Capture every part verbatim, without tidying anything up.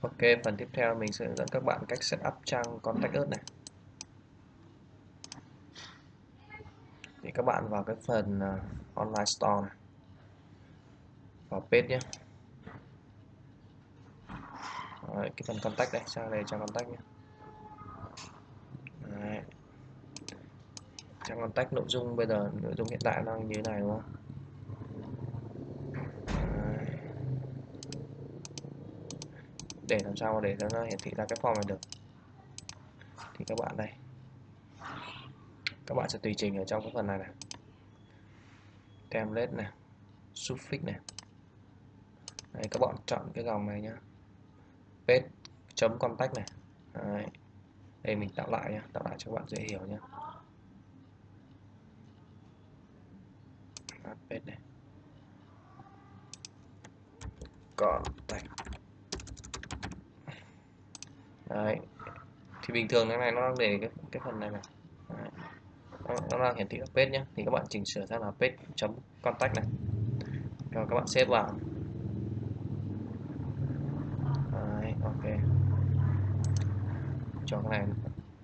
Ok, phần tiếp theo mình sẽ hướng dẫn các bạn cách setup trang Contact Us này. Thì các bạn vào cái phần uh, Online Store này, vào page nhé. Đấy, cái phần Contact này, sang đây trang Contact nhé. Đấy. Trang Contact nội dung bây giờ nội dung hiện tại đang như thế này đúng không? Đấy. Để làm sao để cho nó hiển thị ra cái form này được thì các bạn đây, các bạn sẽ tùy chỉnh ở trong cái phần này này, template này, suffix này. Đấy, các bạn chọn cái dòng này nhá, page chấm contact này. Đấy. Đây mình tạo lại nhá, tạo lại cho các bạn dễ hiểu nhá. Page này, contact. Đấy. Thì bình thường cái này nó đang để cái cái phần này này. Đấy. Nó, nó đang hiển thị ở page nhé, thì các bạn chỉnh sửa sang là page chấm contact này, rồi các bạn xếp vào. Đấy, ok, cho cái này.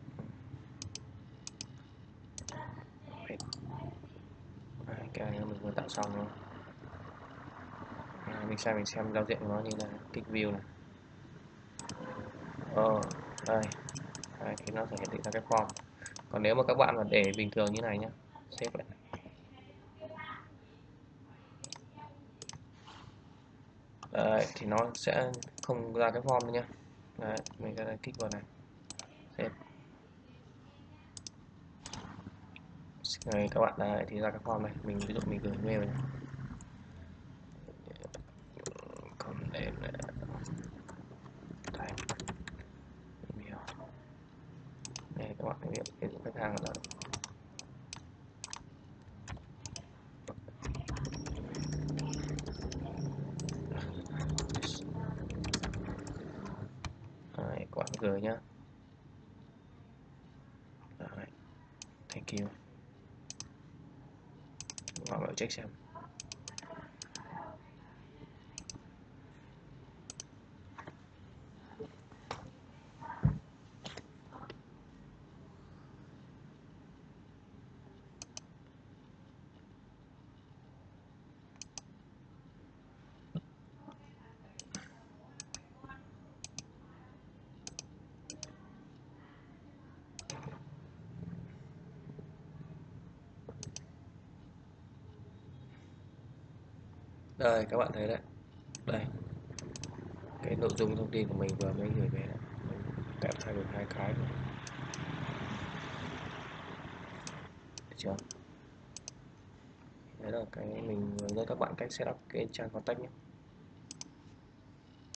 Đấy, cái này mình vừa tạo xong rồi. À, mình xem mình xem giao diện của nó như là kích view này. Ờ, đây. Đấy, thì nó sẽ hiển thị ra cái form. Còn nếu mà các bạn mà để bình thường như này nhá, xếp lại. Đấy, thì nó sẽ không ra cái form nữa nhá. Đấy, mình sẽ kích vào này, xếp. Đây, các bạn đấy thì ra cái form này, mình ví dụ mình gửi mail này. Còn đây là email. Đây các bạn biết ví dụ khách hàng là đấy, các bạn gửi nhá. Đấy, thank you. Các bạn check xem. Đây các bạn thấy đấy, đây cái nội dung thông tin của mình vừa mới gửi về đấy, mình kẹp thay được hai cái này. Được chưa? Đấy là cái mình hướng dẫn các bạn cách setup cái trang contact nhé.